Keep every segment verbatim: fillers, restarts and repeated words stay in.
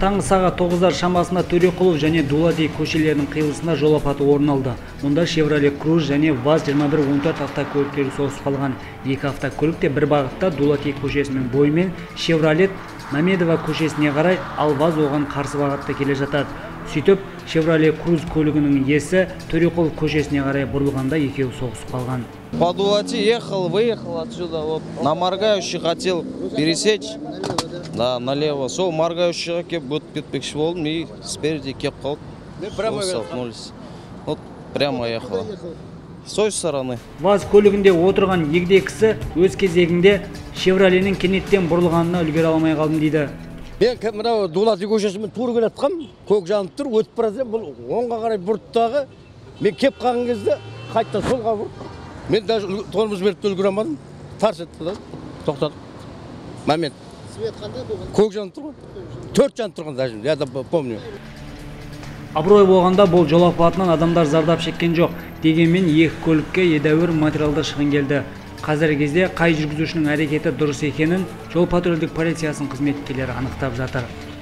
Таңғы сағат тоғыздар шамасында Төреқұлов және Дулати көшелерінің қиылысында жол апаты орын алды. Мұнда Chevrolet Cruze және ВАЗ жиырма бір он төрт автокөліктері соғысып қалған. Екі автокөлік те бір бағытта Дулати көшесінің бойымен Chevrolet Мамедова көшесіне қарай, ал ВАЗ оған қарсы бағытта келе жатады. Сөйтіп, Chevrolet Cruze көлігінің иесі Төреқұлов көшесіне қарай бұрылғанда екеуі соғысып қалған. По Дулати ехал, выехал отсюда, вот на моргающий хотел пересечь, да, налево. Сол моргающийға кеп кетпекші болдым и спереди кеп қалды. Столкнулись. Вот прямо ехала. С той стороны. ВАЗ көлігінде отырған егде кісі өз кезегінде Chevrolet'нің кенеттен бұрылғанына үлгере алмай қалдым дейді. Мен мынау Дулати көшесімен тура келе жатқам, көк жанып тұр, өтіп бара жатсам, бұл оңға қарай бұрттағы, мен кеп қалған кезде қайта солға бұрып. Мен даже тормоз беріп үлгере алмадым. Тарс етті да, тоқтадым. Момент. Свет қандай болған? Көк жанып тұрған. Төрт жанып тұрған даже, я да помню. Абырой болғанда бұл жол апатынан адамдар зардап шеккен жоқ. Дегенмен екі көлікке едәуір материалдар шығын келді. Қазіргі кезде қай жүргізушінің әрекеті дұрыс екенін жол патрульдік полициясының қызметкерлері анықтап жатыр.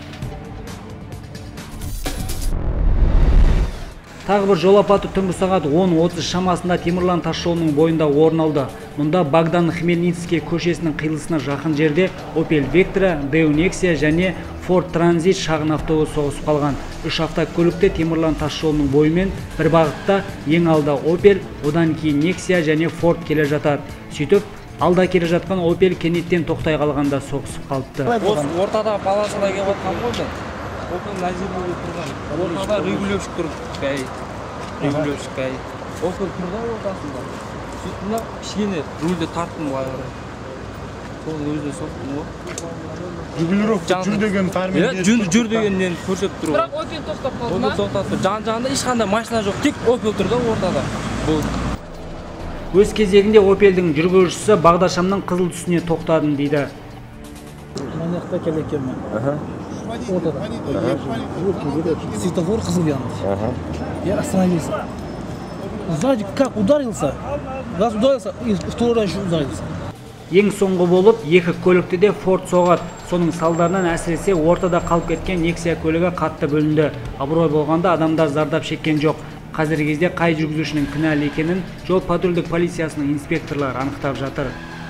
Тағы бір жол апаты түнгі сағат он отыз шамасында Темірлан тасжолының бойында орын алды. Мұнда Богдан Хмельницкий көшесінің қиылысына жақын жерде Opel Vectra, Daewoo Nexia және Ford Transit шағын автобус соғысып қалған. Үш автокөлікте Темірлан тасжолының бойымен бір бағытта ең алда Opel, одан кейін Nexia және Ford келе жатады. Сөйтіп, алда келе жатқан Opel кенеттен тоқтай қалғанда соғысып қалыпты. Ортада баласына келіп отқан болды. Opel назирінде тұрған. Ортада регулировщик тұр. Регулировщик ай. Opel тұрда ортасында. Сөйтіп мына кішкене рульді тарттым былай қарай. Соның өзіне соқтым ғой. Регулировка жүр деген пәрмен. Жүр жүр дегеннен көрсетіп тұр. Бірақ Opel тоқтап қалды ма? Opel тоқтап тұр. Жан-жағында ешқандай машина жоқ. Тек Opel тұр да ортада. Болды. Өз кезегінде Opel'дің жүргізушісі бағдаршамның қызыл түсіне тоқтадым дейді. Мына жақта келекен мен. Ортада. Светофор қызыл yandı. Я остановился. Сзади как ударился, газ ударился и второй еще ударился. Ең соңғы болып, екі көлікті де Ford соғады. Соның салдарынан әсіресе ортада қалып кеткен Nexia көлігі қатты бөлінді. Абырой болғанда адамдар зардап шеккен жоқ. Қазіргі кезде қай жүргізушінің кінәлі екенін жол патрульдік полициясының инспекторлары анықтап жатыр.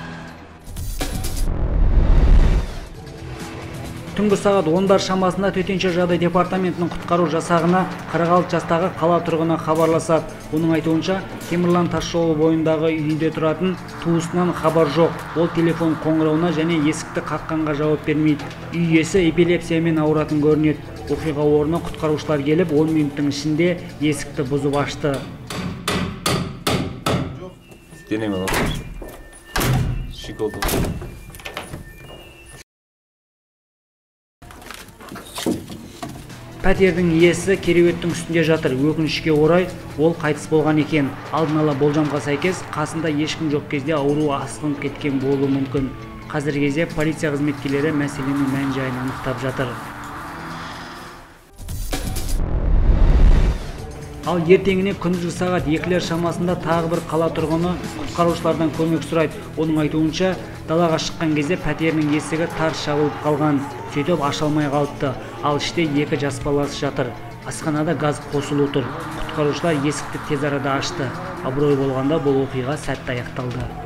Түнгі сағат ондар шамасында төтенше жағдай департаментінің құтқару жасағына қырық алты жастағы қала тұрғыны хабарласады. Оның айтуынша, Темірлан тасжолы бойындағы үйінде тұратын туысынан хабар жоқ. Ол телефон қоңырауына және есікті қаққанға жауап бермейді. Үй иесі эпилепсиямен ауыратын көрінеді. Оқиға орнына құтқарушылар келіп, он минуттың ішінде есікті бұзып ашты. Пәтердің иесі кереуеттің үстінде жатыр. Өкінішке орай, ол қайтыс болған екен. Алдын ала болжамға сәйкес, қасында ешкім жоқ кезде ауру асқынып кеткен болуы мүмкін. Қазіргі кезде полиция қызметкерлері мәселенің мән-жайын анықтап жатыр. Ал ертеңіне күндізгі сағат екілер шамасында тағы бір қала тұрғыны құтқарушылардан көмек сұрайды. Оның айтуынша, далаға шыққан кезде пәтерінің есігі тарс жабылып қалған. Сөйтіп аша алмай қалыпты. Ал іште екі жас баласы жатыр. Асханада газ қосылып тұр. Құтқарушылар есікті тез арада ашты. Абырой болғанда бұл оқиға сәтті аяқталды.